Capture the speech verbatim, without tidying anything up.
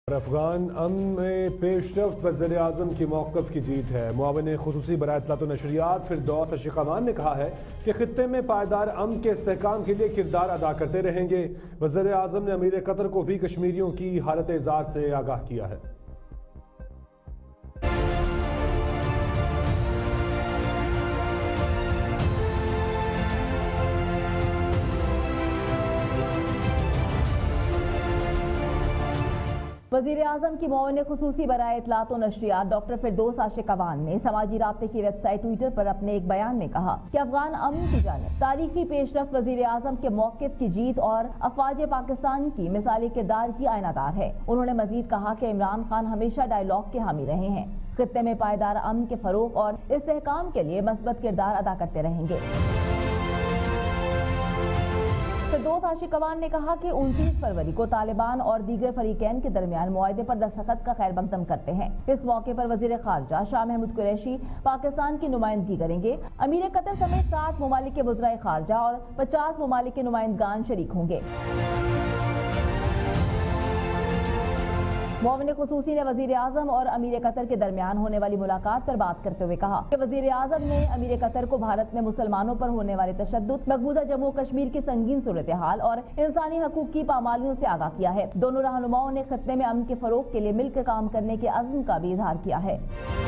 افغان امن میں پیش رفت وزیر اعظم کی موقف کی جیت ہے۔ معاون خصوصی برائے اطلاعات و نشریات فردوس اشقوان نے کہا ہے کہ خطے میں پائیدار امن کے استحکام کے لیے کردار ادا کرتے رہیں گے۔ وزیر اعظم نے امیر قطر کو بھی کشمیریوں کی حالت اعزار سے آگاہ کیا ہے۔ وزیر اعظم کی معاون خصوصی برائے اطلاعات و نشریات ڈاکٹر فردوس اشقوان نے سماجی رابطے کی ویب سائٹ ٹویٹر پر اپنے ایک بیان میں کہا کہ افغان امن کی جانب تاریخی پیش رفت وزیر اعظم کے موقف کی جیت اور افواج پاکستان کی مثالی کردار کی آئینہ دار ہے۔ انہوں نے مزید کہا کہ عمران خان ہمیشہ ڈائیلاگ کے حامی رہے ہیں، خطے میں پائیدار امن کے فروغ اور استحکام کے لیے مثبت کردار ادا کرتے رہیں گے۔ فردوس اشقوان نے کہا کہ انتیس فروری کو طالبان اور دیگر فریقین کے درمیان معاہدے پر دستخط کا خیر مقدم کرتے ہیں۔ اس موقع پر وزیر خارجہ شاہ محمود قریشی پاکستان کی نمائندگی کریں گے۔ امیر قطر سمیت سات ممالک کے وزرائے خارجہ اور پچاس ممالک کے نمائندگان شریک ہوں گے۔ معاون خصوصی نے وزیر اعظم اور امیر قطر کے درمیان ہونے والی ملاقات پر بات کرتے ہوئے کہا کہ وزیر اعظم نے امیر قطر کو بھارت میں مسلمانوں پر ہونے والے تشدد، مقبوضہ جموں کشمیر کی سنگین صورتحال اور انسانی حقوق کی پامالیوں سے آگاہ کیا ہے۔ دونوں رہنماؤں نے خطے میں امن کے فروغ کے لیے مل کر کام کرنے کے عزم کا بھی اظہار کیا ہے۔